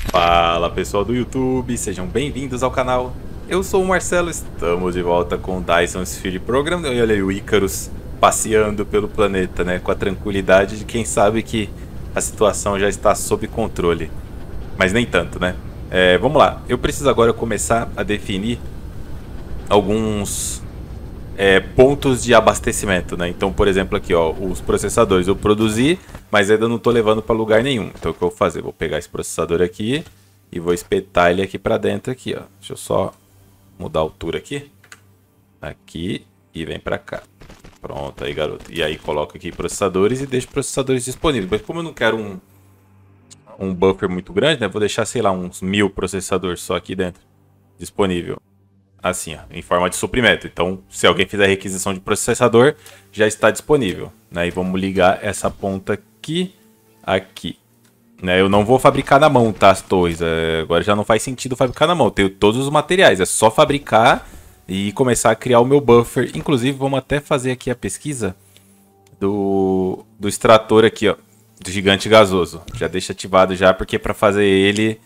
Fala pessoal do YouTube, sejam bem-vindos ao canal. Eu sou o Marcelo, estamos de volta com o Dyson Sphere Program. E olha aí o Icarus passeando pelo planeta, né? Com a tranquilidade de quem sabe que a situação já está sob controle. Mas nem tanto, né? Vamos lá, eu preciso agora começar a definir alguns pontos de abastecimento, né? Então, por exemplo, aqui, ó, os processadores eu produzi, mas ainda não estou levando para lugar nenhum. Então, o que eu vou fazer? Vou pegar esse processador aqui e vou espetar ele aqui para dentro aqui, ó. Deixa eu só mudar a altura aqui. Aqui e vem para cá. Pronto, aí, garoto. E aí, coloco aqui processadores e deixo processadores disponíveis. Mas como eu não quero um buffer muito grande, né? Vou deixar, sei lá, uns 1000 processadores só aqui dentro disponível. Assim, ó, em forma de suprimento. Então, se alguém fizer requisição de processador, já está disponível, né? E vamos ligar essa ponta aqui, né? Eu não vou fabricar na mão, tá, as torres. Agora já não faz sentido fabricar na mão. Eu tenho todos os materiais, é só fabricar e começar a criar o meu buffer. Inclusive, vamos até fazer aqui a pesquisa do extrator aqui, ó, do gigante gasoso. Já deixa ativado já, porque para fazer ele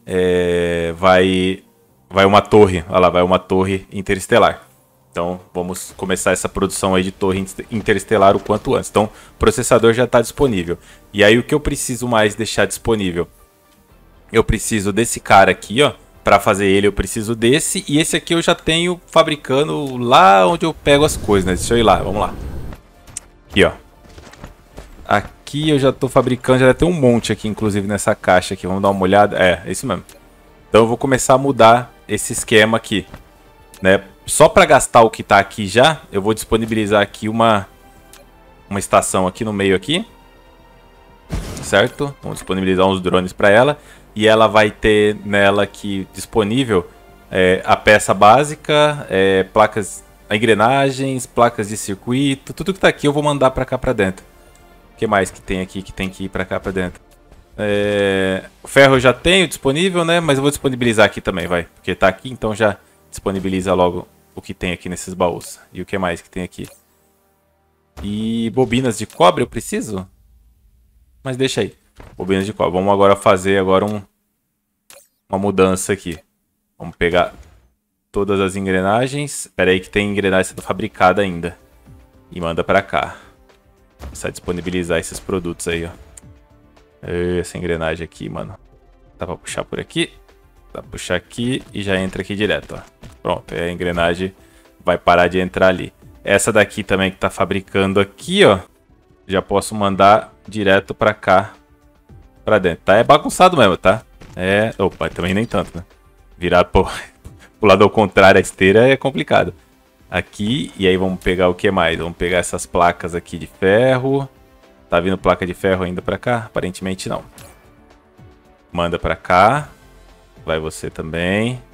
vai uma torre, olha lá, vai uma torre interestelar. Então vamos começar essa produção aí de torre interestelar o quanto antes. Então o processador já está disponível. E aí o que eu preciso mais deixar disponível? Eu preciso desse cara aqui, ó. Para fazer ele eu preciso desse. E esse aqui eu já tenho fabricando lá onde eu pego as coisas, né? Deixa eu ir lá, vamos lá. Aqui, ó. Aqui eu já estou fabricando, já tem um monte aqui inclusive nessa caixa aqui. Vamos dar uma olhada. É isso mesmo. Então eu vou começar a mudar esse esquema aqui, né? Só para gastar o que está aqui já, eu vou disponibilizar aqui uma estação aqui no meio aqui, certo? Vamos disponibilizar uns drones para ela e ela vai ter nela aqui disponível a peça básica, placas, engrenagens, placas de circuito, tudo que está aqui eu vou mandar para cá para dentro. O que mais que tem aqui que tem que ir para cá para dentro? O ferro eu já tenho disponível, né? Mas eu vou disponibilizar aqui também, vai. Porque tá aqui, então já disponibiliza logo o que tem aqui nesses baús. E o que mais que tem aqui? E bobinas de cobre eu preciso? Mas deixa aí. Bobinas de cobre. Vamos agora fazer uma mudança aqui. Vamos pegar todas as engrenagens. Espera aí que tem engrenagem sendo fabricada ainda. E manda pra cá. Começar a disponibilizar esses produtos aí, ó. Essa engrenagem aqui, mano. Dá pra puxar por aqui. Dá pra puxar aqui e já entra aqui direto, ó. Pronto, aí a engrenagem vai parar de entrar ali. Essa daqui também que tá fabricando aqui, ó. Já posso mandar direto pra cá. Pra dentro, tá? É bagunçado mesmo, tá? Opa, também nem tanto, né? Virar pro lado ao contrário a esteira é complicado. Aqui, e aí vamos pegar o que mais? Vamos pegar essas placas aqui de ferro. Tá vindo placa de ferro ainda pra cá? Aparentemente não. Manda pra cá. Vai você também.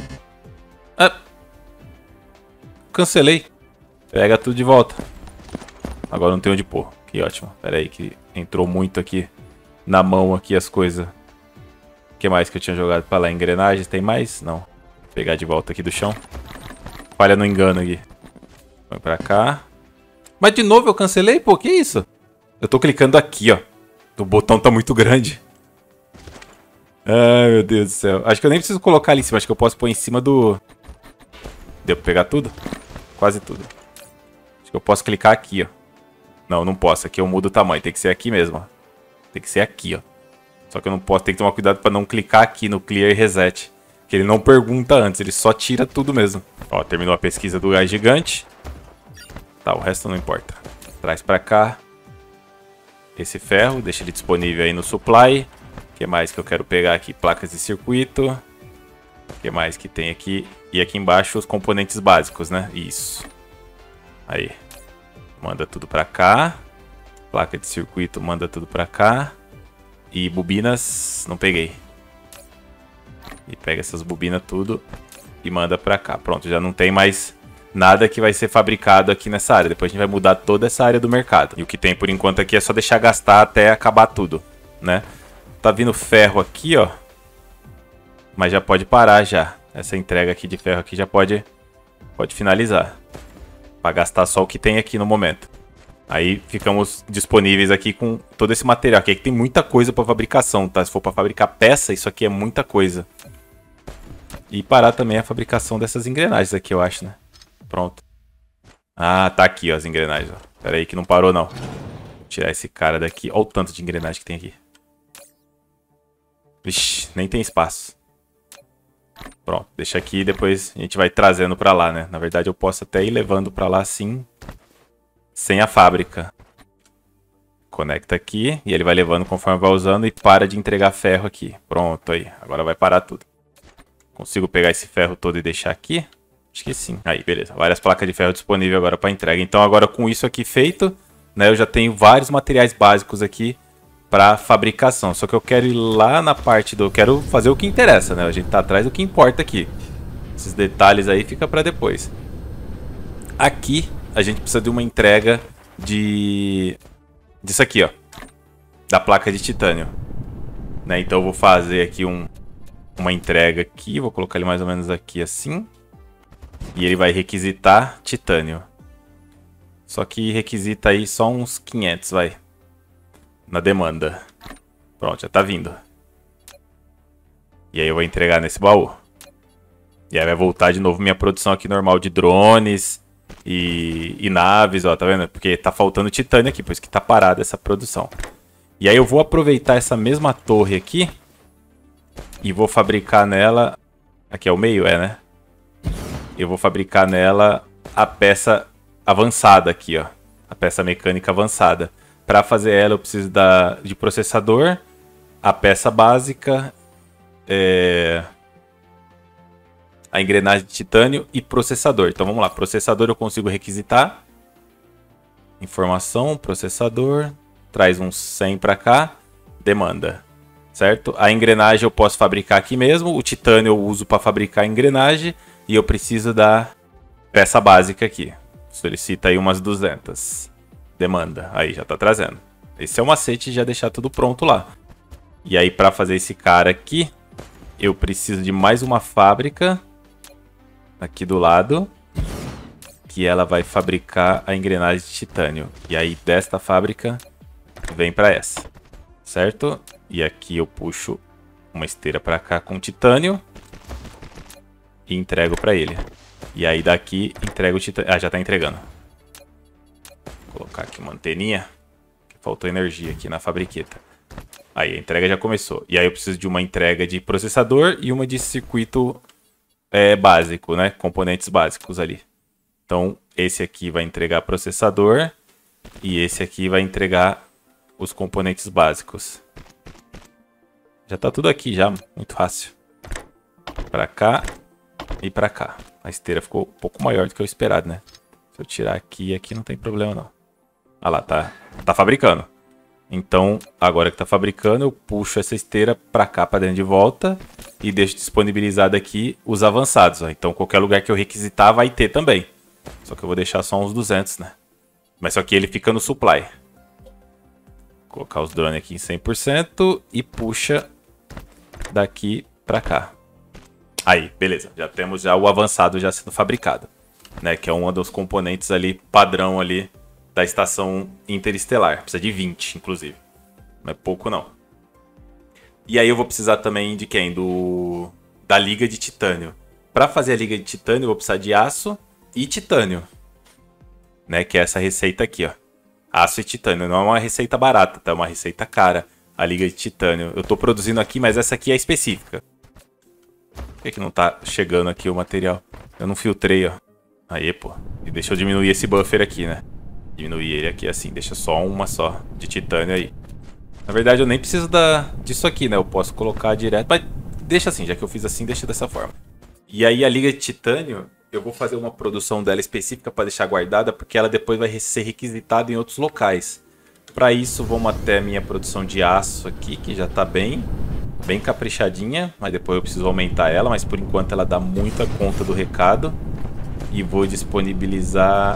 Cancelei. Pega tudo de volta. Agora não tem onde pôr. Que ótimo. Pera aí que entrou muito aqui na mão aqui as coisas. O que mais que eu tinha jogado pra lá? Engrenagens? Tem mais? Não. Vou pegar de volta aqui do chão. Falha no engano aqui. Põe pra cá. Mas de novo eu cancelei? Pô, que isso? Eu tô clicando aqui, ó. O botão tá muito grande. Ai, meu Deus do céu. Acho que eu nem preciso colocar ali em cima. Acho que eu posso pôr em cima do... Deu pra pegar tudo? Quase tudo. Acho que eu posso clicar aqui, ó. Não, não posso. Aqui eu mudo o tamanho. Tem que ser aqui mesmo, ó. Tem que ser aqui, ó. Só que eu não posso. Tem que tomar cuidado pra não clicar aqui no Clear Reset. Que ele não pergunta antes. Ele só tira tudo mesmo. Ó, terminou a pesquisa do gás gigante. Tá, o resto não importa. Traz pra cá. Esse ferro, deixa ele disponível aí no supply. O que mais que eu quero pegar aqui? Placas de circuito. O que mais que tem aqui? E aqui embaixo os componentes básicos, né? Isso. Aí. Manda tudo pra cá. Placa de circuito, manda tudo pra cá. E bobinas, não peguei. E pega essas bobinas tudo e manda pra cá. Pronto, já não tem mais... nada que vai ser fabricado aqui nessa área. Depois a gente vai mudar toda essa área do mercado. E o que tem por enquanto aqui é só deixar gastar até acabar tudo, né? Tá vindo ferro aqui, ó. Mas já pode parar já. Essa entrega aqui de ferro aqui já pode finalizar. Pra gastar só o que tem aqui no momento. Aí ficamos disponíveis aqui com todo esse material. Aqui tem muita coisa para fabricação, tá? Se for para fabricar peça, isso aqui é muita coisa. E parar também a fabricação dessas engrenagens aqui, eu acho, né? Pronto. Ah, tá aqui, ó, as engrenagens. Ó. Pera aí que não parou, não. Vou tirar esse cara daqui. Olha o tanto de engrenagem que tem aqui. Vixe, nem tem espaço. Pronto, deixa aqui e depois a gente vai trazendo pra lá, né? Na verdade, eu posso até ir levando pra lá assim, sem a fábrica. Conecta aqui e ele vai levando conforme vai usando e para de entregar ferro aqui. Pronto, aí. Agora vai parar tudo. Consigo pegar esse ferro todo e deixar aqui? Acho que sim. Aí, beleza. Várias placas de ferro disponíveis agora para entrega. Então, agora com isso aqui feito, né, eu já tenho vários materiais básicos aqui para fabricação. Só que eu quero ir lá na parte do... Eu quero fazer o que interessa, né? A gente tá atrás do que importa aqui. Esses detalhes aí fica para depois. Aqui, a gente precisa de uma entrega disso aqui, ó. Da placa de titânio. Né? Então, eu vou fazer aqui uma entrega aqui. Vou colocar ele mais ou menos aqui assim. E ele vai requisitar titânio. Só que requisita aí só uns 500, vai. Na demanda. Pronto, já tá vindo. E aí eu vou entregar nesse baú. E aí vai voltar de novo minha produção aqui normal de drones e naves, ó, tá vendo? Porque tá faltando titânio aqui, por isso que tá parada essa produção. E aí eu vou aproveitar essa mesma torre aqui e vou fabricar nela... Aqui é o meio, né? Eu vou fabricar nela a peça avançada aqui, ó. A peça mecânica avançada. Para fazer ela eu preciso de processador, a peça básica, a engrenagem de titânio e processador. Então vamos lá, processador eu consigo requisitar. Informação, processador, traz uns 100 para cá, demanda. Certo? A engrenagem eu posso fabricar aqui mesmo, o titânio eu uso para fabricar a engrenagem e eu preciso da peça básica aqui. Solicita aí umas 200. Demanda. Aí, já tá trazendo. Esse é o macete de já deixar tudo pronto lá. E aí, para fazer esse cara aqui, eu preciso de mais uma fábrica aqui do lado, que ela vai fabricar a engrenagem de titânio. E aí, desta fábrica, vem para essa. Certo? E aqui eu puxo uma esteira para cá com titânio e entrego para ele. E aí, daqui, entrego o titânio. Ah, já tá entregando. Vou colocar aqui uma anteninha. Faltou energia aqui na fabriqueta. Aí a entrega já começou. E aí eu preciso de uma entrega de processador e uma de circuito básico, né? Componentes básicos ali. Então esse aqui vai entregar processador e esse aqui vai entregar os componentes básicos. Já tá tudo aqui já, muito fácil. Pra cá e pra cá. A esteira ficou um pouco maior do que eu esperado, né? Se eu tirar aqui não tem problema não. Ah lá, tá fabricando. Então, agora que tá fabricando, eu puxo essa esteira pra cá, pra dentro de volta. E deixo disponibilizado aqui os avançados. Ó. Então, qualquer lugar que eu requisitar vai ter também. Só que eu vou deixar só uns 200, né? Mas só que ele fica no supply. Vou colocar os drones aqui em 100% e puxa daqui pra cá. Aí, beleza. Já temos já o avançado já sendo fabricado. Né? Que é um dos componentes ali, padrão ali. Da estação interestelar. Precisa de 20, inclusive. Não é pouco, não. E aí eu vou precisar também de quem? Da liga de titânio. Para fazer a liga de titânio, eu vou precisar de aço e titânio. Né? Que é essa receita aqui, ó. Aço e titânio. Não é uma receita barata, tá? É uma receita cara. A liga de titânio. Eu tô produzindo aqui, mas essa aqui é específica. Por que não tá chegando aqui o material? Eu não filtrei, ó. Aí, pô. E deixa eu diminuir esse buffer aqui, né? Diminuir ele aqui assim, deixa só uma só de titânio aí. Na verdade eu nem preciso disso aqui, né? Eu posso colocar direto, mas deixa assim, já que eu fiz assim, deixa dessa forma. E aí a liga de titânio, eu vou fazer uma produção dela específica para deixar guardada, porque ela depois vai ser requisitada em outros locais. Para isso vamos até a minha produção de aço aqui, que já tá bem caprichadinha, mas depois eu preciso aumentar ela, mas por enquanto ela dá muita conta do recado. E vou disponibilizar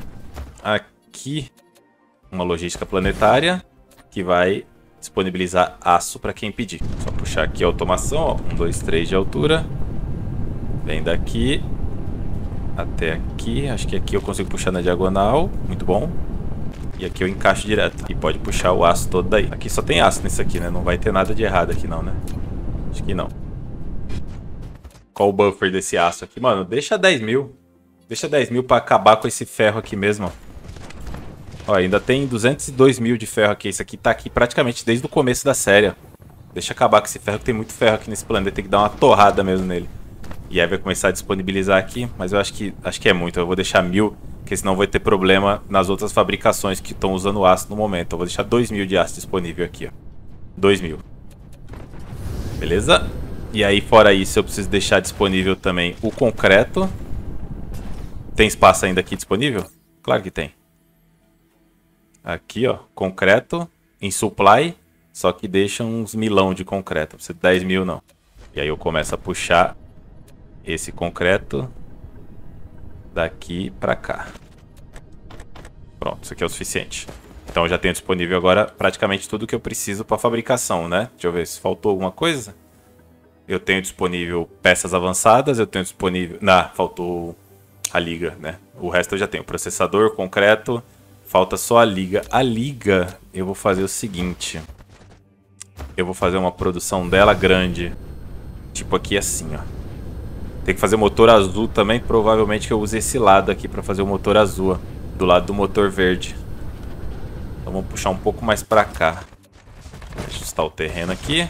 aqui uma logística planetária que vai disponibilizar aço para quem pedir. Só puxar aqui a automação, ó, 1, 2, 3 de altura. Vem daqui até aqui. Acho que aqui eu consigo puxar na diagonal. Muito bom. E aqui eu encaixo direto. E pode puxar o aço todo daí. Aqui só tem aço nisso aqui, né? Não vai ter nada de errado aqui não, né? Acho que não. Qual o buffer desse aço aqui? Mano, deixa 10 mil. Deixa 10 mil pra acabar com esse ferro aqui mesmo, ó. Ainda tem 202 mil de ferro aqui. Isso aqui tá aqui praticamente desde o começo da série. Deixa acabar com esse ferro, que tem muito ferro aqui nesse planeta. Tem que dar uma torrada mesmo nele. E aí vai começar a disponibilizar aqui. Mas eu acho que é muito. Eu vou deixar 1000, porque senão vai ter problema nas outras fabricações que estão usando aço no momento. Eu vou deixar 2000 de aço disponível aqui, ó. 2000. Beleza? E aí, fora isso, eu preciso deixar disponível também o concreto. Tem espaço ainda aqui disponível? Claro que tem. Aqui, ó, concreto em supply, só que deixa uns milão de concreto. Não precisa de 10 mil, não. E aí eu começo a puxar esse concreto daqui pra cá. Pronto, isso aqui é o suficiente. Então eu já tenho disponível agora praticamente tudo que eu preciso para fabricação, né? Deixa eu ver se faltou alguma coisa. Eu tenho disponível peças avançadas, eu tenho disponível... faltou a liga, né? O resto eu já tenho. Processador, concreto, falta só a liga. A liga, eu vou fazer o seguinte. Eu vou fazer uma produção dela grande. Tipo aqui assim, ó. Tem que fazer motor azul também, provavelmente que eu use esse lado aqui para fazer o motor azul, ó, do lado do motor verde. Então vamos puxar um pouco mais para cá. Ajustar o terreno aqui.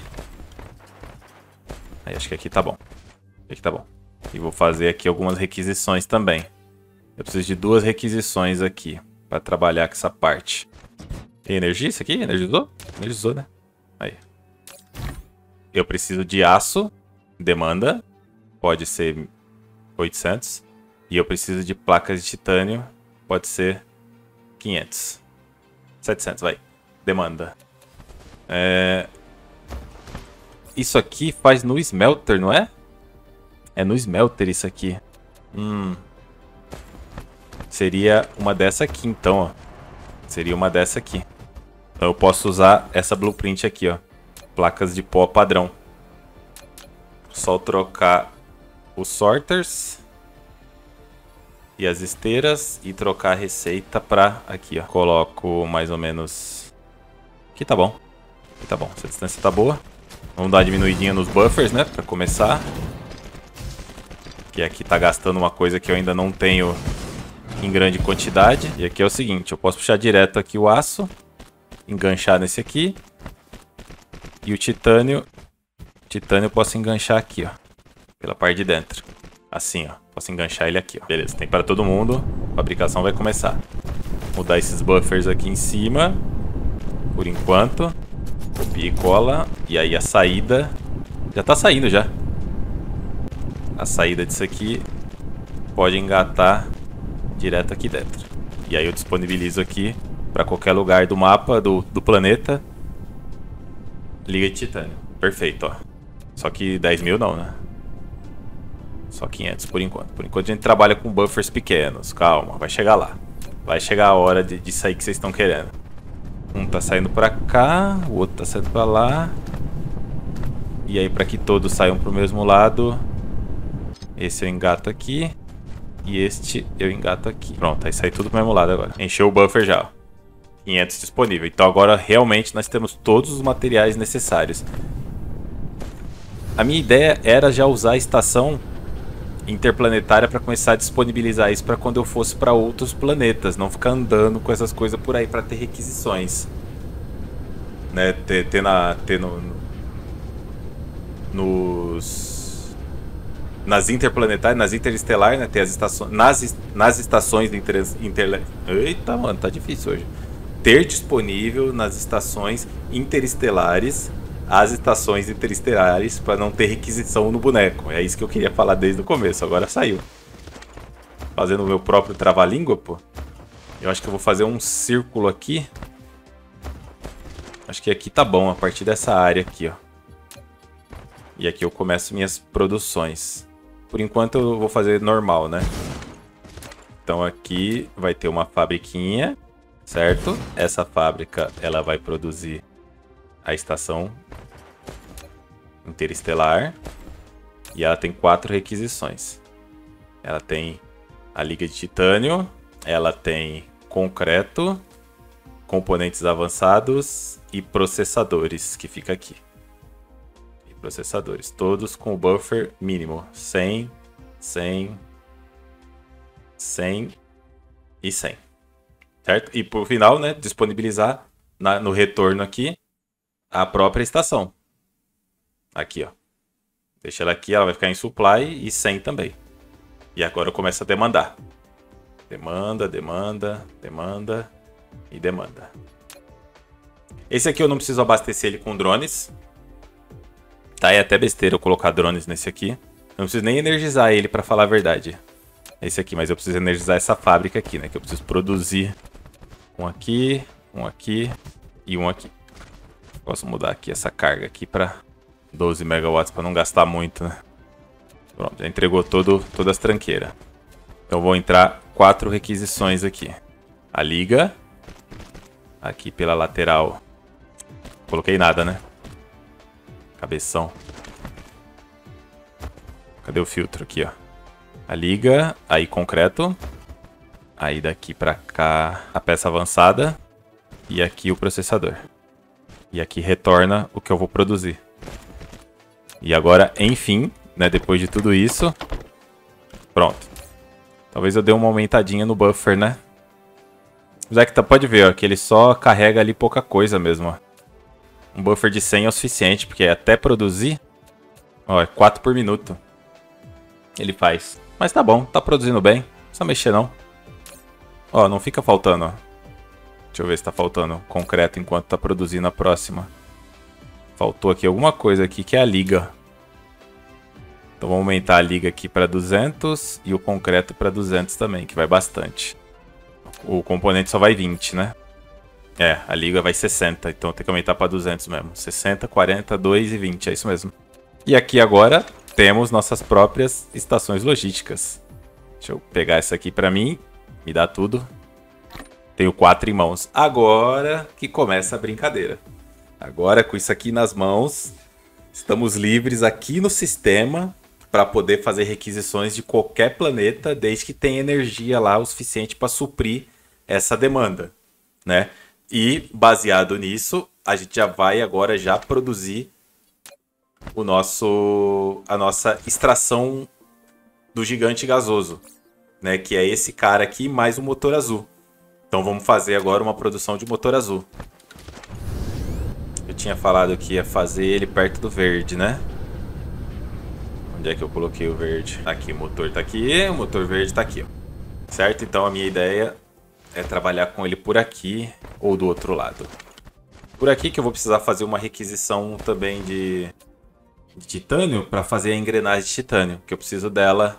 Aí acho que aqui tá bom. Aqui tá bom. E vou fazer aqui algumas requisições também. Eu preciso de 2 requisições aqui para trabalhar com essa parte. Tem energia isso aqui? Energizou? Energizou, né? Aí. Eu preciso de aço. Demanda. Pode ser 800. E eu preciso de placas de titânio. Pode ser 500. 700, vai. Demanda. Isso aqui faz no smelter, não é? É no smelter isso aqui. Seria uma dessa aqui, então, ó. Seria uma dessa aqui. Então eu posso usar essa blueprint aqui, ó. Placas de pó padrão. Só trocar os sorters e as esteiras e trocar a receita pra aqui, ó. Coloco mais ou menos... Aqui tá bom. Aqui tá bom. Essa distância tá boa. Vamos dar uma diminuidinha nos buffers, né? Pra começar. Que aqui tá gastando uma coisa que eu ainda não tenho em grande quantidade. E aqui é o seguinte, eu posso puxar direto aqui o aço, enganchar nesse aqui. E o titânio eu posso enganchar aqui, ó, pela parte de dentro. Assim, ó, posso enganchar ele aqui, ó. Beleza, tem para todo mundo. A fabricação vai começar. Mudar esses buffers aqui em cima, por enquanto. Copia e cola. E aí a saída já tá saindo já. A saída disso aqui pode engatar direto aqui dentro. E aí eu disponibilizo aqui para qualquer lugar do mapa, do planeta. Liga de titânio. Perfeito, ó. Só que 10 mil não, né? Só 500 por enquanto. Por enquanto a gente trabalha com buffers pequenos. Calma, vai chegar lá. Vai chegar a hora de sair que vocês estão querendo. Um tá saindo pra cá, o outro tá saindo pra lá. E aí pra que todos saiam pro mesmo lado, esse eu engato aqui. E este eu engato aqui. Pronto, aí sai tudo pro mesmo lado agora. Encheu o buffer já, ó. 500 disponível. Então agora realmente nós temos todos os materiais necessários. A minha ideia era já usar a estação interplanetária para começar a disponibilizar isso para quando eu fosse para outros planetas. Não ficar andando com essas coisas por aí para ter requisições. Né? Nas interplanetárias, nas interestelares, né? Ter as estações, nas estações Eita, mano, tá difícil hoje. Ter disponível nas estações interestelares as estações interestelares para não ter requisição no boneco. É isso que eu queria falar desde o começo, agora saiu. Fazendo o meu próprio trava-língua, pô. Eu acho que eu vou fazer um círculo aqui. Acho que aqui tá bom, a partir dessa área aqui, ó. E aqui eu começo minhas produções. Por enquanto eu vou fazer normal, né? Então aqui vai ter uma fabriquinha, certo? Essa fábrica, ela vai produzir a estação interestelar. E ela tem 4 requisições. Ela tem a liga de titânio, ela tem concreto componentes avançados e processadores, que fica aqui. E processadores, todos com o buffer mínimo. 100, 100, 100 e 100. Certo? E por final, né, disponibilizar no retorno aqui a própria estação. Aqui, ó. Deixa ela aqui, ela vai ficar em supply e 100 também. E agora começa a demandar. Demanda, demanda, demanda e demanda. Esse aqui eu não preciso abastecer ele com drones. Tá, é até besteira eu colocar drones nesse aqui. Eu não preciso nem energizar ele, pra falar a verdade. Esse aqui, mas eu preciso energizar essa fábrica aqui, né? Que eu preciso produzir um aqui e um aqui. Posso mudar aqui essa carga aqui pra 12 megawatts pra não gastar muito, né? Pronto, já entregou todas as tranqueiras. Então vou entrar 4 requisições aqui. A liga. Aqui pela lateral. Coloquei nada, né? Cabeção. Cadê o filtro aqui, ó? A liga, aí concreto. Aí daqui pra cá a peça avançada. E aqui o processador. E aqui retorna o que eu vou produzir. E agora, enfim, né, depois de tudo isso, pronto. Talvez eu dê uma aumentadinha no buffer, né? Já que pode ver, ó, que ele só carrega ali pouca coisa mesmo, ó. Um buffer de 100 é o suficiente, porque até produzir, ó, é 4 por minuto. Ele faz. Mas tá bom, tá produzindo bem. Não precisa mexer não. Ó, não fica faltando, ó. Deixa eu ver se tá faltando concreto enquanto tá produzindo a próxima. Faltou aqui alguma coisa aqui que é a liga. Então vamos aumentar a liga aqui para 200 e o concreto para 200 também, que vai bastante. O componente só vai 20, né? É, a liga vai 60, então tem que aumentar para 200 mesmo. 60, 40, 2 e 20, é isso mesmo. E aqui agora temos nossas próprias estações logísticas. Deixa eu pegar essa aqui para mim, me dá tudo. Tenho 4 em mãos. Agora que começa a brincadeira. Agora com isso aqui nas mãos, estamos livres aqui no sistema para poder fazer requisições de qualquer planeta, desde que tenha energia lá o suficiente para suprir essa demanda, né? E baseado nisso, a gente já vai agora já produzir a nossa extração do gigante gasoso, né? Que é esse cara aqui mais o motor azul. Então vamos fazer agora uma produção de motor azul. Eu tinha falado que ia fazer ele perto do verde, né? Onde é que eu coloquei o verde? Aqui, o motor tá aqui, o motor verde tá aqui, ó. Certo? Então a minha ideia é trabalhar com ele por aqui ou do outro lado. Por aqui que eu vou precisar fazer uma requisição também de titânio para fazer a engrenagem de titânio, que eu preciso dela.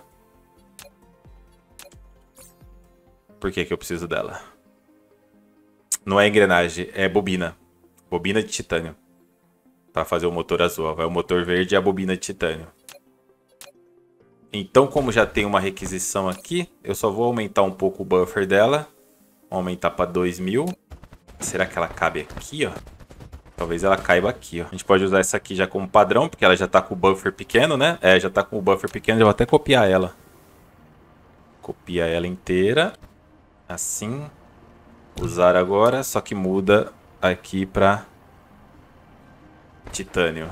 Por que eu preciso dela? Não é engrenagem, é bobina. Bobina de titânio. Para fazer o motor azul, ó. Vai o motor verde e a bobina de titânio. Então, como já tem uma requisição aqui, eu só vou aumentar um pouco o buffer dela. Vou aumentar para 2000. Será que ela cabe aqui, ó? Talvez ela caiba aqui, ó. A gente pode usar essa aqui já como padrão, porque ela já tá com o buffer pequeno, né? É, já tá com o buffer pequeno, já vou até copiar ela. Copia ela inteira. Assim. Usar agora, só que muda aqui para titânio.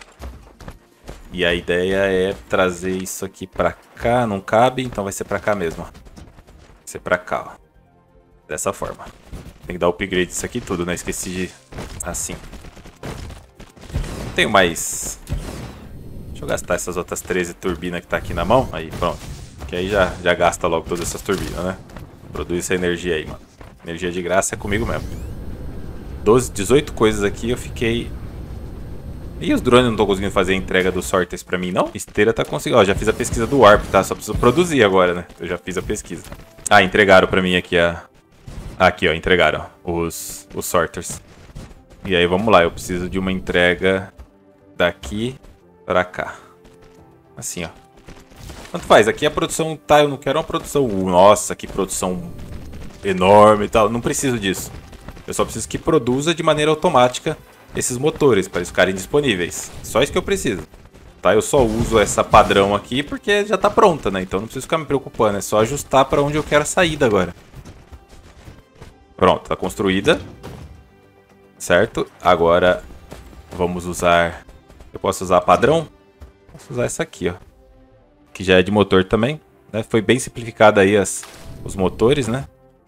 E a ideia é trazer isso aqui para cá. Não cabe, então vai ser para cá mesmo. Vai ser para cá, ó. Dessa forma. Tem que dar upgrade disso aqui tudo, né? Esqueci de... Assim. Não tenho mais... Deixa eu gastar essas outras 13 turbinas que tá aqui na mão. Aí, pronto. Que aí já gasta logo todas essas turbinas, né? Produz essa energia aí, mano. Energia de graça é comigo mesmo. 18 coisas aqui, eu fiquei... E os drones não estão conseguindo fazer a entrega dos sorters pra mim, não? Esteira tá conseguindo. Ó, já fiz a pesquisa do Warp, tá? Só preciso produzir agora, né? Eu já fiz a pesquisa. Ah, entregaram pra mim aqui a... Aqui, ó, entregaram os sorters. E aí, vamos lá. Eu preciso de uma entrega daqui pra cá. Assim, ó. Tanto faz. Aqui a produção tá... Eu não quero uma produção... Nossa, que produção enorme e tal. Não preciso disso. Eu só preciso que produza de maneira automática esses motores para eles ficarem disponíveis. Só isso que eu preciso. Tá? Eu só uso essa padrão aqui porque já tá pronta, né? Então não preciso ficar me preocupando. É só ajustar para onde eu quero a saída agora. Pronto, tá construída. Certo? Agora vamos usar... Eu posso usar padrão? Posso usar essa aqui, ó. Que já é de motor também, né? Foi bem simplificado aí os motores, né?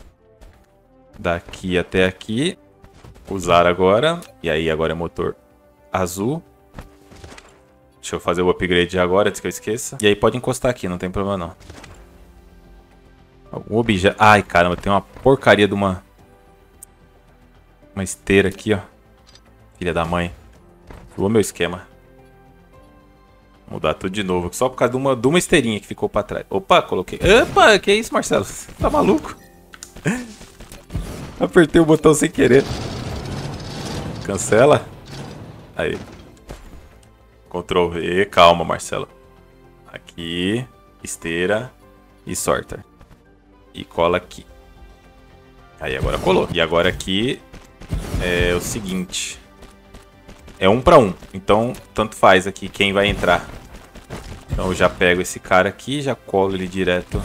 Daqui até aqui. Usar agora. E aí agora é motor azul. Deixa eu fazer o upgrade agora, antes que eu esqueça. E aí pode encostar aqui, não tem problema não. Algum objeto... Ai, caramba, tem uma porcaria de uma esteira aqui, ó. Filha da mãe. Pulou meu esquema. Vou mudar tudo de novo. Só por causa de uma esteirinha que ficou pra trás. Opa, coloquei. Opa, que isso, Marcelo? Tá maluco? Apertei o botão sem querer. Cancela. Aí. Ctrl V. Calma, Marcelo. Aqui. Esteira. E sorter. E cola aqui. Aí agora colou. E agora aqui é o seguinte. É 1 para 1. Então, tanto faz aqui quem vai entrar. Então eu já pego esse cara aqui, já colo ele direto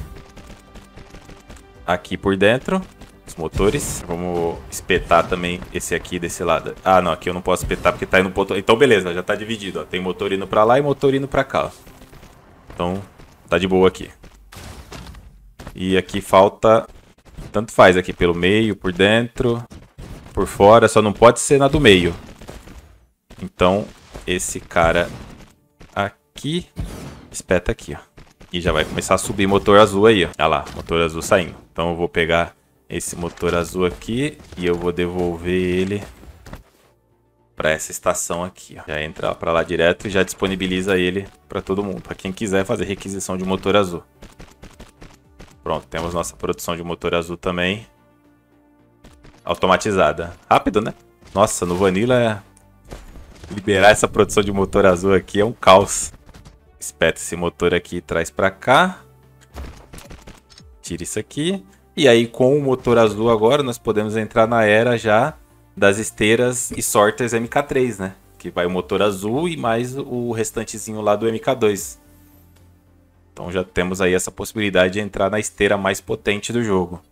aqui por dentro. Os motores. Vamos espetar também esse aqui desse lado. Ah, não, aqui eu não posso espetar porque tá indo ponto. Então beleza, já tá dividido, ó. Tem motor indo pra lá e motor indo pra cá, ó. Então, tá de boa aqui. E aqui falta... Tanto faz aqui pelo meio, por dentro, por fora. Só não pode ser na do meio. Então, esse cara aqui, espeta aqui, ó. E já vai começar a subir motor azul aí, ó. Olha lá, motor azul saindo. Então eu vou pegar esse motor azul aqui e eu vou devolver ele para essa estação aqui, ó. Já entra para lá direto e já disponibiliza ele para todo mundo. Para quem quiser fazer requisição de motor azul. Pronto, temos nossa produção de motor azul também. Automatizada. Rápido, né? Nossa, no Vanilla... Liberar essa produção de motor azul aqui é um caos. Espeta esse motor aqui e traz pra cá. Tira isso aqui. E aí com o motor azul agora nós podemos entrar na era já das esteiras e sorters MK3, né? Que vai o motor azul e mais o restantezinho lá do MK2. Então já temos aí essa possibilidade de entrar na esteira mais potente do jogo.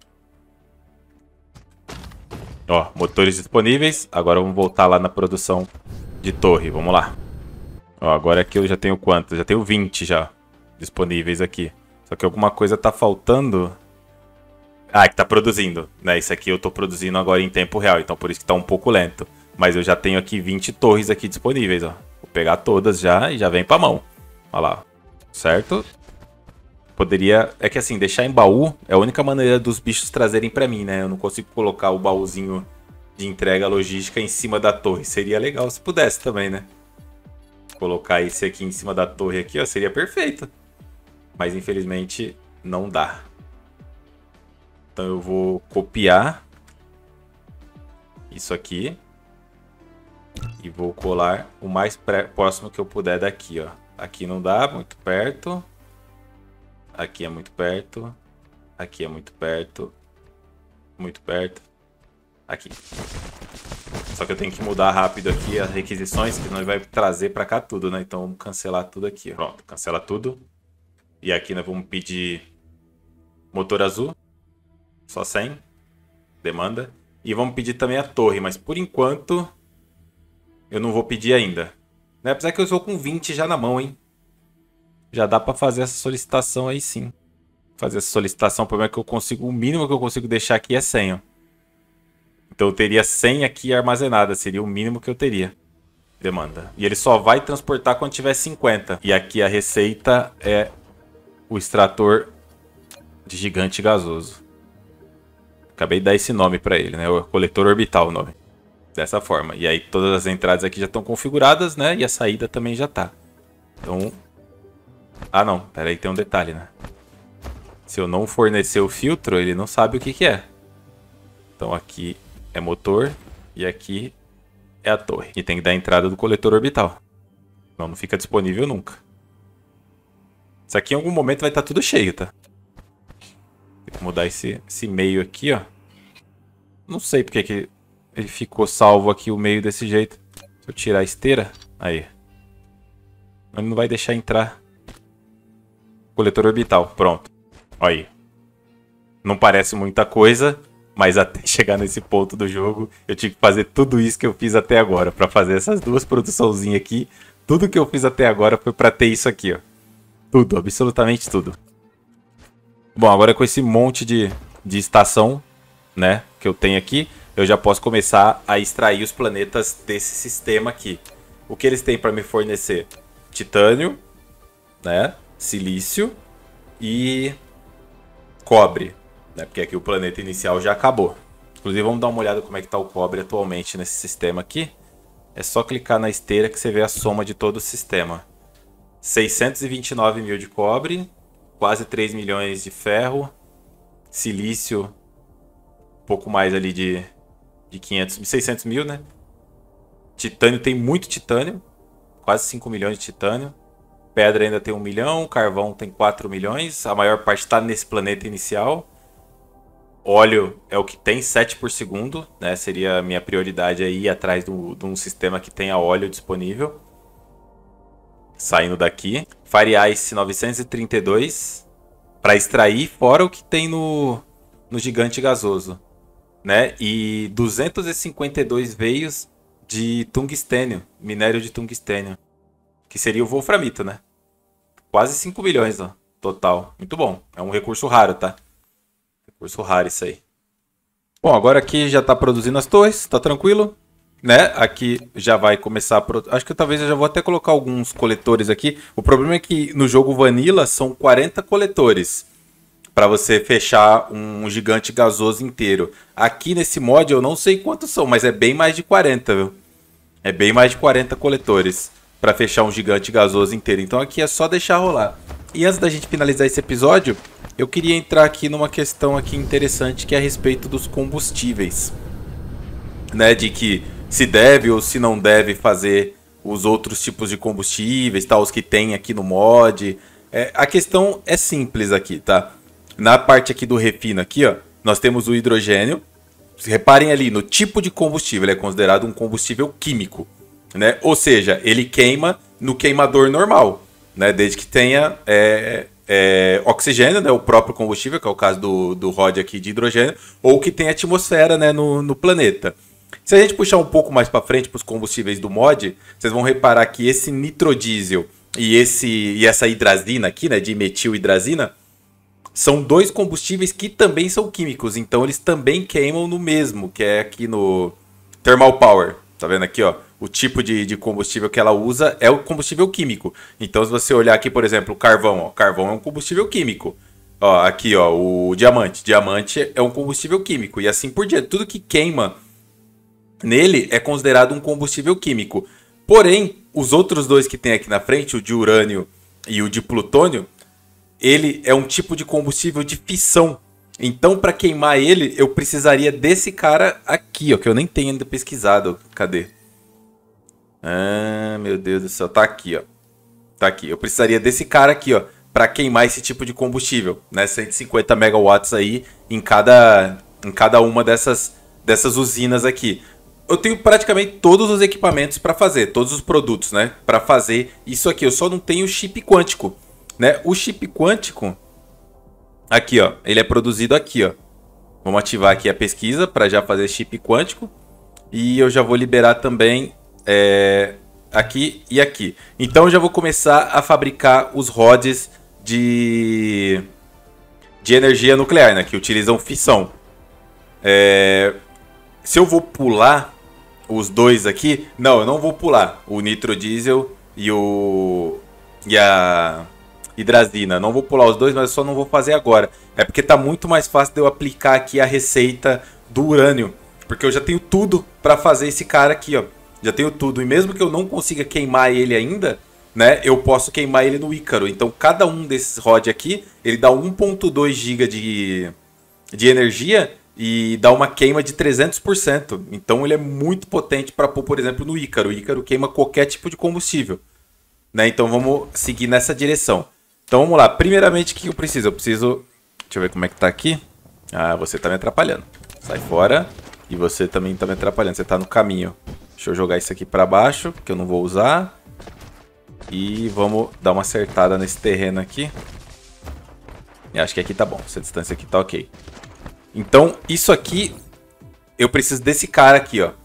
Ó, motores disponíveis. Agora vamos voltar lá na produção de torre. Vamos lá. Ó, agora aqui eu já tenho quanto? Já tenho 20 já disponíveis aqui. Só que alguma coisa tá faltando. Ah, que tá produzindo, né? Isso aqui eu tô produzindo agora em tempo real. Então por isso que tá um pouco lento. Mas eu já tenho aqui 20 torres aqui disponíveis, ó. Vou pegar todas já e já vem pra mão. Olha lá. Certo? Poderia... É que assim, deixar em baú é a única maneira dos bichos trazerem pra mim, né? Eu não consigo colocar o baúzinho de entrega logística em cima da torre. Seria legal se pudesse também, né? Colocar esse aqui em cima da torre aqui, ó, seria perfeito. Mas infelizmente não dá. Então eu vou copiar isso aqui. E vou colar o mais próximo que eu puder daqui, ó. Aqui não dá, muito perto. Aqui é muito perto. Aqui é muito perto. Muito perto. Aqui. Só que eu tenho que mudar rápido aqui as requisições, que nós vai trazer pra cá tudo, né? Então vamos cancelar tudo aqui. Pronto, cancela tudo. E aqui nós vamos pedir motor azul. Só 100. Demanda. E vamos pedir também a torre, mas por enquanto eu não vou pedir ainda. Né? Apesar que eu estou com 20 já na mão, hein? Já dá pra fazer essa solicitação aí sim. Fazer essa solicitação, o problema é que eu consigo, o mínimo que eu consigo deixar aqui é 100, ó. Então eu teria 100 aqui armazenada, seria o mínimo que eu teria. Demanda. E ele só vai transportar quando tiver 50. E aqui a receita é o extrator de gigante gasoso. Acabei de dar esse nome pra ele, né? O coletor orbital, o nome. Dessa forma. E aí todas as entradas aqui já estão configuradas, né? E a saída também já tá. Então... Ah, não. Pera aí, tem um detalhe, né? Se eu não fornecer o filtro, ele não sabe o que que é. Então aqui é motor e aqui é a torre. E tem que dar a entrada do coletor orbital. Não, não fica disponível nunca. Isso aqui em algum momento vai estar tudo cheio, tá? Tem que mudar esse meio aqui, ó. Não sei porque que ele ficou salvo aqui o meio desse jeito. Se eu tirar a esteira, aí. Ele não vai deixar entrar. Coletor orbital, pronto. Olha aí. Não parece muita coisa, Mas até chegar nesse ponto do jogo, eu tive que fazer tudo isso que eu fiz até agora. Pra fazer essas duas produçãozinhas aqui. Tudo que eu fiz até agora foi pra ter isso aqui, ó. Tudo, absolutamente tudo. Bom, agora com esse monte de estação, né, que eu tenho aqui, eu já posso começar a extrair os planetas desse sistema aqui. O que eles têm para me fornecer? Titânio, né, silício e cobre, né, porque aqui o planeta inicial já acabou. Inclusive vamos dar uma olhada como é que está o cobre atualmente nesse sistema aqui. É só clicar na esteira que você vê a soma de todo o sistema. 629 mil de cobre, quase 3 milhões de ferro, silício, um pouco mais ali de 600 mil, né? Titânio tem muito titânio, quase 5 milhões de titânio. Pedra ainda tem 1 milhão, carvão tem 4 milhões, a maior parte está nesse planeta inicial. Óleo é o que tem, 7 por segundo, né? Seria a minha prioridade aí ir atrás de um sistema que tenha óleo disponível. Saindo daqui. Fire Ice 932 para extrair, fora o que tem no gigante gasoso, né? E 252 veios de tungstênio, minério de tungstênio, que seria o wolframito, né? Quase 5 milhões, ó, total. Muito bom. É um recurso raro, tá? Recurso raro isso aí. Bom, agora aqui já tá produzindo as torres, tá tranquilo, né? Aqui já vai começar a acho que talvez eu já vou até colocar alguns coletores aqui. O problema é que no jogo Vanilla são 40 coletores para você fechar um gigante gasoso inteiro. Aqui nesse mod eu não sei quantos são, mas é bem mais de 40, viu? É bem mais de 40 coletores para fechar um gigante gasoso inteiro. Então aqui é só deixar rolar. E antes da gente finalizar esse episódio, eu queria entrar aqui numa questão aqui interessante que é a respeito dos combustíveis, né? De que se deve ou se não deve fazer os outros tipos de combustíveis, tá? Os que tem aqui no mod. A questão é simples aqui, tá? Na parte aqui do refino aqui, ó, nós temos o hidrogênio. Reparem ali no tipo de combustível, ele é considerado um combustível químico, né? Ou seja, ele queima no queimador normal, né? Desde que tenha oxigênio, né? O próprio combustível, que é o caso do rod aqui de hidrogênio, ou que tem atmosfera, né? no planeta. Se a gente puxar um pouco mais para frente para os combustíveis do mod, vocês vão reparar que esse nitrodiesel e essa hidrazina aqui, né? De metilhidrazina, são dois combustíveis que também são químicos, então eles também queimam no mesmo, que é aqui no Thermal Power. Tá vendo aqui, ó? O tipo de combustível que ela usa é o combustível químico. Então, se você olhar aqui, por exemplo, o carvão, ó, carvão é um combustível químico. Ó, aqui, ó, o diamante. Diamante é um combustível químico. E assim por diante. Tudo que queima nele é considerado um combustível químico. Porém, os outros dois que tem aqui na frente, o de urânio e o de plutônio, ele é um tipo de combustível de fissão. Então, para queimar ele, eu precisaria desse cara aqui, ó, que eu nem tenho ainda pesquisado. Cadê? Ah, meu Deus do céu, tá aqui, ó. Tá aqui. Eu precisaria desse cara aqui, ó, para queimar esse tipo de combustível, né? 150 megawatts aí em cada uma dessas usinas aqui. Eu tenho praticamente todos os equipamentos para fazer, todos os produtos, né? Para fazer isso aqui. Eu só não tenho o chip quântico, né? O chip quântico, aqui, ó, ele é produzido aqui, ó. Vamos ativar aqui a pesquisa para já fazer chip quântico. E eu já vou liberar também aqui e aqui. Então eu já vou começar a fabricar os rods de energia nuclear, né? Que utilizam fissão. Se eu vou pular os dois aqui... Não, eu não vou pular o nitrodiesel e a hidrazina. Não vou pular os dois, mas eu só não vou fazer agora. É porque tá muito mais fácil de eu aplicar aqui a receita do urânio. Porque eu já tenho tudo para fazer esse cara aqui, ó. Já tenho tudo. E mesmo que eu não consiga queimar ele ainda, né? Eu posso queimar ele no Ícaro. Então cada um desses rods aqui, ele dá 1.2 GB de energia e dá uma queima de 300%. Então ele é muito potente para pôr, por exemplo, no Ícaro. O Ícaro queima qualquer tipo de combustível, né? Então vamos seguir nessa direção. Então vamos lá. Primeiramente, o que eu preciso? Deixa eu ver como é que tá aqui. Ah, você tá me atrapalhando. Sai fora. E você também tá me atrapalhando. Você tá no caminho. Deixa eu jogar isso aqui para baixo, que eu não vou usar. E vamos dar uma acertada nesse terreno aqui. E acho que aqui tá bom. Essa distância aqui tá ok. Então, isso aqui, eu preciso desse cara aqui, ó.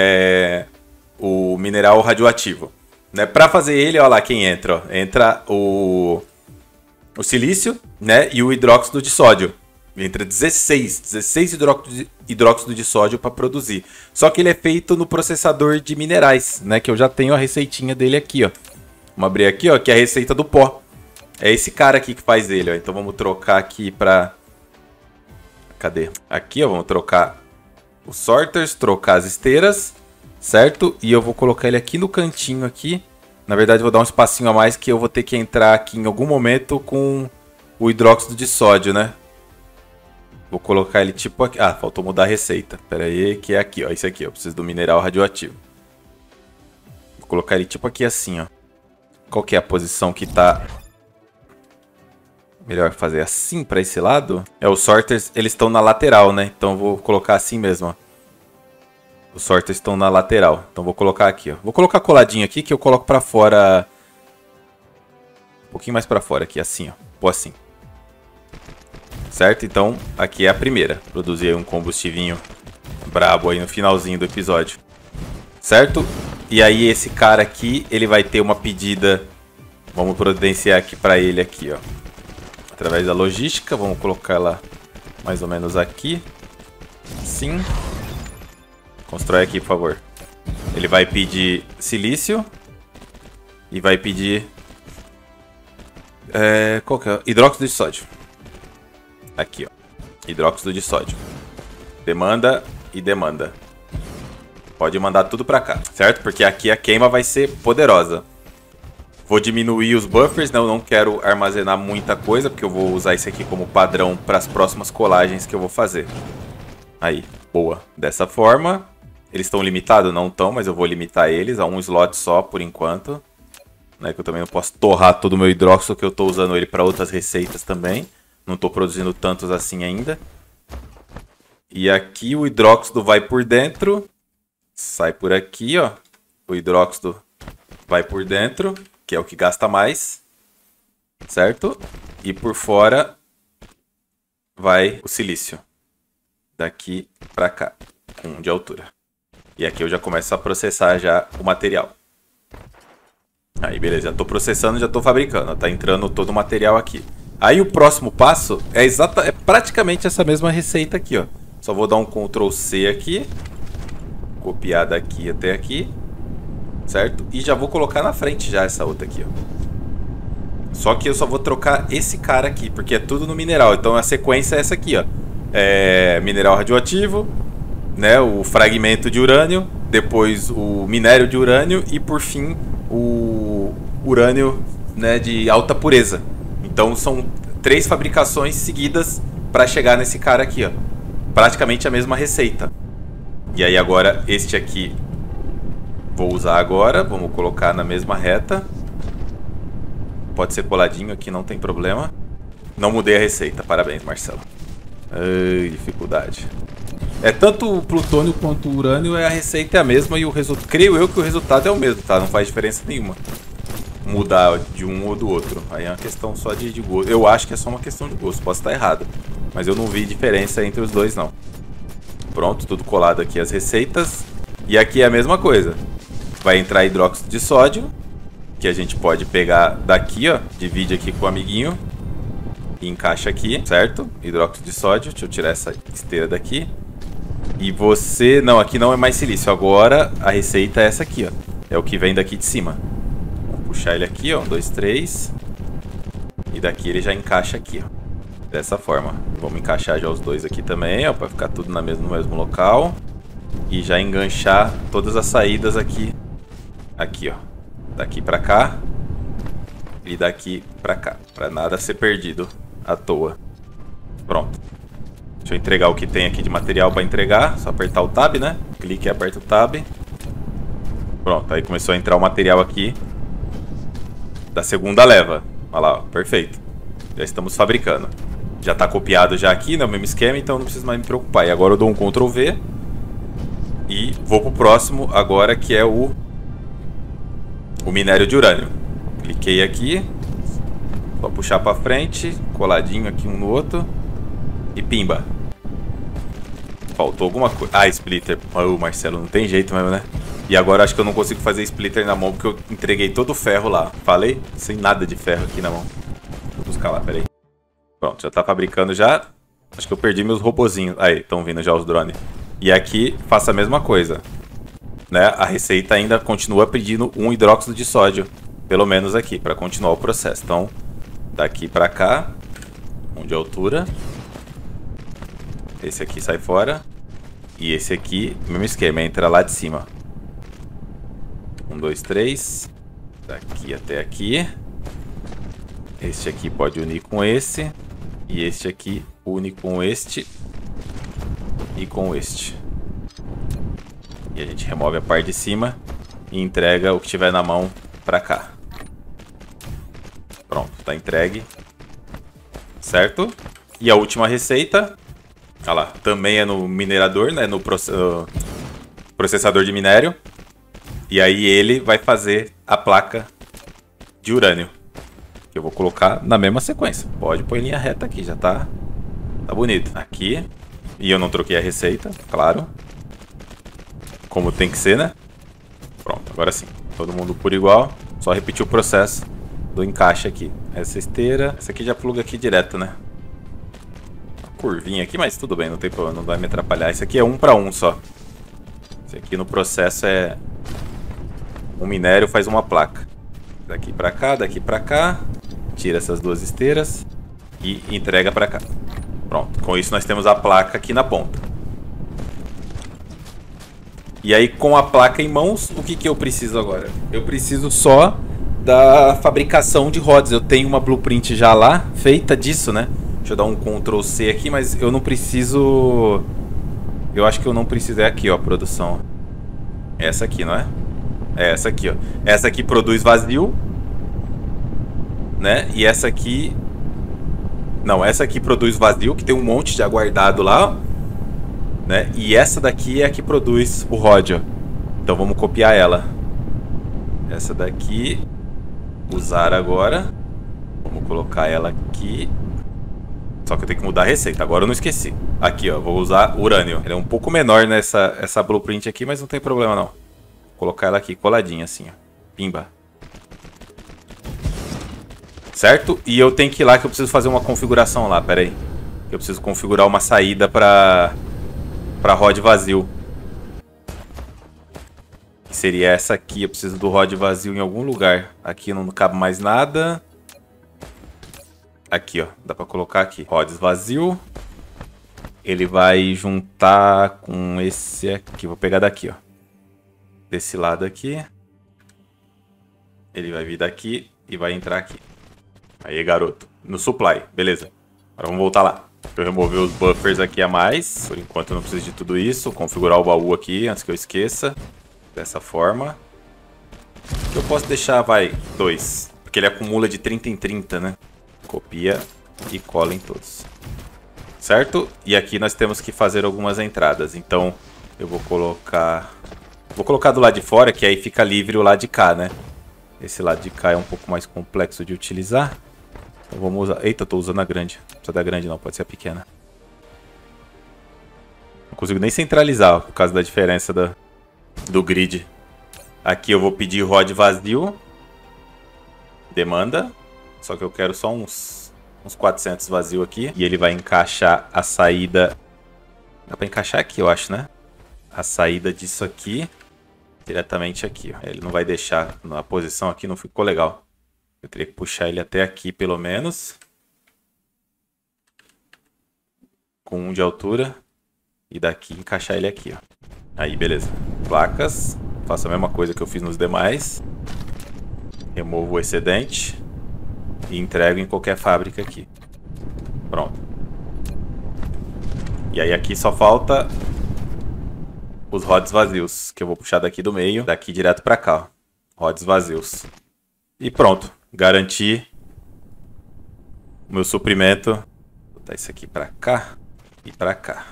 O mineral radioativo. Né? Para fazer ele, olha lá quem entra. Ó. Entra o silício, né? E o hidróxido de sódio. Entra 16 hidróxido de sódio para produzir. Só que ele é feito no processador de minerais, né? Que eu já tenho a receitinha dele aqui, ó. Vamos abrir aqui, ó, que é a receita do pó. É esse cara aqui que faz ele, ó. Então vamos trocar aqui para... Cadê? Aqui, ó, vamos trocar os sorters, trocar as esteiras, certo? E eu vou colocar ele aqui no cantinho aqui. Na verdade, eu vou dar um espacinho a mais que eu vou ter que entrar aqui em algum momento com o hidróxido de sódio, né? Vou colocar ele tipo aqui. Ah, faltou mudar a receita. Pera aí, que é aqui, ó. Esse aqui, eu preciso do mineral radioativo. Vou colocar ele tipo aqui assim, ó. Qual que é a posição que tá... Melhor fazer assim para esse lado? Os sorters, eles estão na lateral, né? Então eu vou colocar assim mesmo, ó. Os sorters estão na lateral. Então vou colocar aqui, ó. Vou colocar coladinho aqui que eu coloco para fora. Um pouquinho mais para fora aqui, assim, ó. Vou assim. Certo? Então, aqui é a primeira. Produzir um combustível brabo aí no finalzinho do episódio. Certo? E aí esse cara aqui, ele vai ter uma pedida. Vamos providenciar aqui para ele aqui, ó. Através da logística, vamos colocar ela mais ou menos aqui. Assim. Constrói aqui, por favor. Ele vai pedir silício. E vai pedir... qual que é? Hidróxido de sódio. Aqui, ó. Hidróxido de sódio. Demanda e demanda. Pode mandar tudo pra cá, certo? Porque aqui a queima vai ser poderosa. Vou diminuir os buffers, né? Eu não quero armazenar muita coisa, porque eu vou usar isso aqui como padrão para as próximas colagens que eu vou fazer. Aí, boa. Dessa forma, eles estão limitados? Não estão, mas eu vou limitar eles a um slot só por enquanto. Né? Que eu também não posso torrar todo o meu hidróxido, que eu estou usando ele para outras receitas também. Não estou produzindo tantos assim ainda. E aqui o hidróxido vai por dentro. Sai por aqui, ó. O hidróxido vai por dentro, que é o que gasta mais. Certo? E por fora vai o silício. Daqui para cá. Com 1 de altura. E aqui eu já começo a processar já o material. Aí, beleza. Já estou processando, já estou fabricando. Tá entrando todo o material aqui. Aí o próximo passo é praticamente essa mesma receita aqui, ó. Só vou dar um Ctrl C aqui. Copiar daqui até aqui. Certo? E já vou colocar na frente já essa outra aqui, ó. Só que eu só vou trocar esse cara aqui, porque é tudo no mineral. Então a sequência é essa aqui, ó. Mineral radioativo, né? O fragmento de urânio. Depois o minério de urânio. E por fim o urânio, né, de alta pureza. Então são 3 fabricações seguidas para chegar nesse cara aqui, ó. Praticamente a mesma receita. E aí agora este aqui vou usar agora. Vamos colocar na mesma reta. Pode ser coladinho aqui, não tem problema. Não mudei a receita, parabéns, Marcelo. Ai, dificuldade. Tanto o plutônio quanto o urânio, a receita é a mesma e o resultado, creio eu que o resultado é o mesmo, tá? Não faz diferença nenhuma mudar de um ou do outro. Aí é uma questão só de gosto. Eu acho que é só uma questão de gosto, posso estar errado. Mas eu não vi diferença entre os dois, não. Pronto, tudo colado aqui as receitas. E aqui é a mesma coisa. Vai entrar hidróxido de sódio, que a gente pode pegar daqui, ó. Divide aqui com o amiguinho. E encaixa aqui, certo? Hidróxido de sódio. Deixa eu tirar essa esteira daqui. E você... Não, aqui não é mais silício. Agora a receita é essa aqui, ó. É o que vem daqui de cima. Vamos puxar ele aqui, ó. 1, 2, 3. E daqui ele já encaixa aqui, ó. Dessa forma. Vamos encaixar já os dois aqui também, ó. Pra ficar tudo no mesmo local. E já enganchar todas as saídas aqui. Aqui, ó. Daqui pra cá. E daqui pra cá. Pra nada ser perdido à toa. Pronto. Deixa eu entregar o que tem aqui de material pra entregar. Só apertar o Tab, né? Clique e aperta o Tab. Pronto, aí começou a entrar o material aqui da segunda leva. Olha lá, ó, perfeito. Já estamos fabricando. Já tá copiado já aqui, né? O mesmo esquema, então não preciso mais me preocupar. E agora eu dou um Ctrl V. E vou pro próximo agora, que é o minério de urânio. Cliquei aqui. Só puxar pra frente. Coladinho aqui um no outro. E pimba. Faltou alguma coisa. Ah, splitter. Oh, Marcelo, não tem jeito mesmo, né? E agora acho que eu não consigo fazer splitter na mão porque eu entreguei todo o ferro lá. Falei? Sem nada de ferro aqui na mão. Vou buscar lá, peraí. Pronto, já tá fabricando já. Acho que eu perdi meus robozinhos. Aí, estão vindo já os drones. E aqui, faça a mesma coisa. Né? A receita ainda continua pedindo um hidróxido de sódio. Pelo menos aqui, para continuar o processo. Então, daqui para cá. 1 de altura. Esse aqui sai fora. E esse aqui, mesmo esquema, entra lá de cima. 1, 2, 3. Daqui até aqui. Este aqui pode unir com esse. E este aqui une com este. E com este. E a gente remove a parte de cima. E entrega o que tiver na mão pra cá. Pronto, tá entregue. Certo? E a última receita. Olha lá, também é no minerador, né? No processador de minério. E aí ele vai fazer a placa de urânio. Que eu vou colocar na mesma sequência. Pode pôr em linha reta aqui, já tá bonito. Aqui. E eu não troquei a receita, claro. Como tem que ser, né? Pronto, agora sim. Todo mundo por igual. Só repetir o processo do encaixe aqui. Essa esteira. Essa aqui já pluga aqui direto, né? Uma curvinha aqui, mas tudo bem, não tem problema, não vai me atrapalhar. Esse aqui é 1 para 1 só. Esse aqui no processo é... um minério faz uma placa. Daqui pra cá, daqui pra cá. Tira essas duas esteiras e entrega pra cá. Pronto, com isso nós temos a placa aqui na ponta. E aí com a placa em mãos, o que que eu preciso agora? Eu preciso só da fabricação de rods. Eu tenho uma blueprint já lá, feita disso, né? Deixa eu dar um Ctrl C aqui, mas eu não preciso... Eu acho que eu não preciso... É aqui, ó, a produção. Essa aqui, não é? É essa aqui, ó. Essa aqui produz vazio, né? E essa aqui... Não, essa aqui produz vazio, que tem um monte de aguardado lá, ó. Né? E essa daqui é a que produz o rod, ó. Então vamos copiar ela. Essa daqui. Usar agora. Vamos colocar ela aqui. Só que eu tenho que mudar a receita. Agora eu não esqueci. Aqui, ó. Vou usar urânio. Ele é um pouco menor nessa blueprint aqui, mas não tem problema não. Vou colocar ela aqui coladinha assim, ó. Pimba. Certo? E eu tenho que ir lá que eu preciso fazer uma configuração lá. Pera aí. Eu preciso configurar uma saída para rod vazio. Que seria essa aqui. Eu preciso do rod vazio em algum lugar. Aqui não cabe mais nada. Aqui, ó. Dá pra colocar aqui. Rods vazio. Ele vai juntar com esse aqui. Vou pegar daqui, ó. Desse lado aqui. Ele vai vir daqui e vai entrar aqui. Aí, garoto. No supply. Beleza. Agora vamos voltar lá. Deixa eu remover os buffers aqui a mais. Por enquanto eu não preciso de tudo isso. Configurar o baú aqui antes que eu esqueça. Dessa forma. Que eu posso deixar, vai, 2. Porque ele acumula de 30 em 30, né? Copia e cola em todos. Certo? E aqui nós temos que fazer algumas entradas. Então eu vou colocar... Vou colocar do lado de fora, que aí fica livre o lado de cá, né? Esse lado de cá é um pouco mais complexo de utilizar. Então vamos usar... Eita, eu tô usando a grande. Não precisa da grande não, pode ser a pequena. Não consigo nem centralizar, ó, por causa da diferença do grid. Aqui eu vou pedir rod vazio. Demanda. Só que eu quero só uns 400 vazio aqui. E ele vai encaixar a saída... Dá pra encaixar aqui, eu acho, né? A saída disso aqui. Diretamente aqui, ó. Ele não vai deixar na posição aqui, não ficou legal. Eu teria que puxar ele até aqui, pelo menos. Com 1 de altura. E daqui encaixar ele aqui, ó. Aí, beleza. Placas. Faço a mesma coisa que eu fiz nos demais. Removo o excedente. E entrego em qualquer fábrica aqui. Pronto. E aí aqui só falta os rods vazios. Que eu vou puxar daqui do meio. Daqui direto pra cá, ó. Rods vazios. E pronto. Garanti o meu suprimento. Vou botar isso aqui pra cá e pra cá.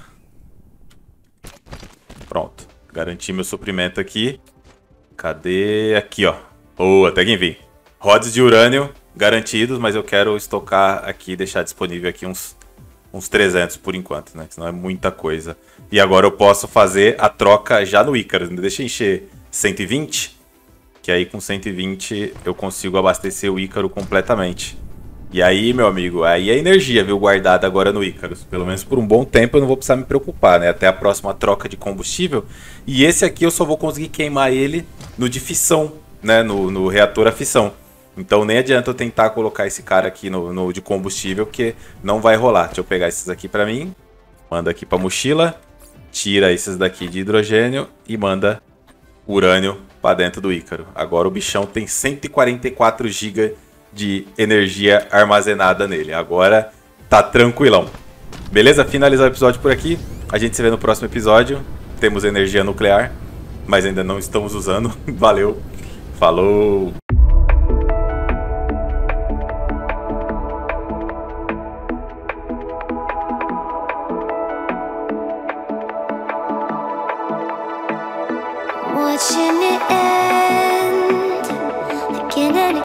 Pronto. Garanti meu suprimento aqui. Cadê? Aqui, ó. Oh, até que enfim. Rods de urânio garantidos, mas eu quero estocar aqui e deixar disponível aqui uns 300 por enquanto, né? Senão é muita coisa. E agora eu posso fazer a troca já no Icarus. Deixa eu encher 120, que aí com 120 eu consigo abastecer o Ícaro completamente. E aí, meu amigo, aí é energia, viu, guardada agora no Icarus. Pelo menos por um bom tempo eu não vou precisar me preocupar, né? Até a próxima troca de combustível. E esse aqui eu só vou conseguir queimar ele no de fissão, né? No reator a fissão. Então nem adianta eu tentar colocar esse cara aqui no de combustível, porque não vai rolar. Deixa eu pegar esses aqui pra mim. Manda aqui pra mochila. Tira esses daqui de hidrogênio e manda urânio pra dentro do Ícaro. Agora o bichão tem 144 GB de energia armazenada nele. Agora tá tranquilão. Beleza? Finalizar o episódio por aqui. A gente se vê no próximo episódio. Temos energia nuclear, mas ainda não estamos usando. Valeu. Falou. Watching it end.